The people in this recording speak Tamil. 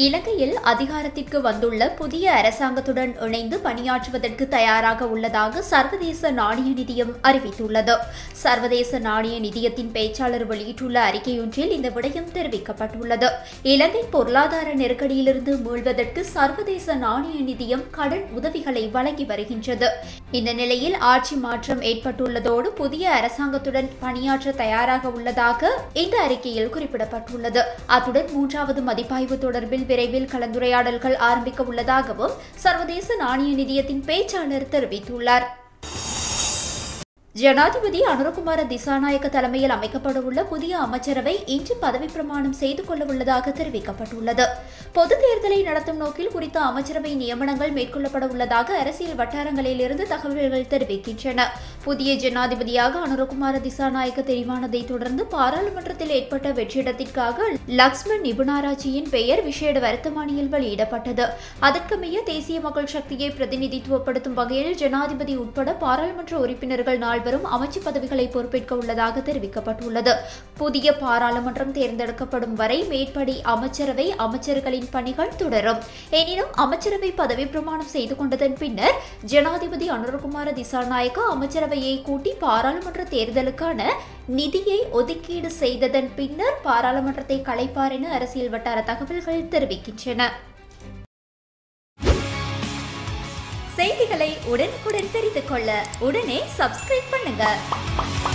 இலங்கையில் அதிகாரத்திற்கு வந்துள்ள புதிய அரசாங்கத்துடன் இணைந்து பணியாற்றுவதற்கு தயாராக உள்ளதாக சர்வதேச நாணய நிதியம் அறிவித்துள்ளது. சர்வதேச நாணய நிதியத்தின் பேச்சாளர் வெளியிட்டுள்ள அறிக்கையொன்றில் இந்த விடயம் தெரிவிக்கப்பட்டுள்ளது. இலங்கை பொருளாதார நெருக்கடியிலிருந்து மீள்வதற்கு சர்வதேச நாணய நிதியம் கடன் உதவிகளை வழங்கி வருகின்றது. இந்த நிலையில் ஆட்சி மாற்றம் ஏற்பட்டுள்ளதோடு புதிய அரசாங்கத்துடன் பணியாற்ற தயாராக உள்ளதாக இந்த அறிக்கையில் குறிப்பிடப்பட்டுள்ளது. அத்துடன் மூன்றாவது மதிப்பாய்வு தொடர்பில் விரைவில் கலந்துரையாடல்கள் ஆரம்பிக்க உள்ளதாகவும் சர்வதேச நாணய நிதியத்தின் பேச்சாளர் தெரிவித்துள்ளார். ஜனாதிபதி அனுரகுமார திசாநாயக்க தலைமையில் அமைக்கப்படவுள்ள புதிய அமைச்சரவை இன்று பதவிப் பிரமாணம் செய்து கொள்ளவுள்ளதாக தெரிவிக்கப்பட்டுள்ளது. பொதுத் தேர்தலை நடத்தும் நோக்கில் குறித்த அமைச்சரவை நியமனங்கள் மேற்கொள்ளப்பட உள்ளதாக அரசியல் வட்டாரங்களிலிருந்து தகவல்கள் தெரிவிக்கின்றன. புதிய ஜனாதிபதியாக அனுரகுமார திசாநாயக்க தெரிவானதை தொடர்ந்து பாராளுமன்றத்தில் ஏற்பட்ட வெற்றிடத்திற்காக லக்ஷ்மன் நிபுணாராஜியின் பெயர் விசேட வர்த்தமானியில் வெளியிடப்பட்டது. அதற்கமைய தேசிய மக்கள் சக்தியை பிரதிநிதித்துவப்படுத்தும் வகையில் ஜனாதிபதி உட்பட பாராளுமன்ற உறுப்பினர்கள் வரும் அமைச்சு பதவிகளை பொறுப்பேற்க உள்ளதாக தெரிவிக்கப்பட்டுள்ளது. புதிய பாராளுமன்றம் தேர்ந்தெடுக்கப்படும் வரை மேற்படி அமைச்சர்களின் பணிகள் தொடரும். எனினும் அமைச்சரவை பதவி பிரமாணம் செய்து கொண்டதன் பின்னர் ஜனாதிபதி அனுரகுமார திசாநாயக்க அமைச்சரவையை கூட்டி பாராளுமன்ற தேர்தலுக்கான நிதியை ஒதுக்கீடு செய்ததன் பின்னர் பாராளுமன்றத்தை கலைப்பார் என அரசியல் வட்டார தகவல்கள் தெரிவிக்கின்றன. செய்திகளை உடனுக்குடன் தெரிந்து கொள்ள உடனே சப்ஸ்கிரைப் பண்ணுங்க.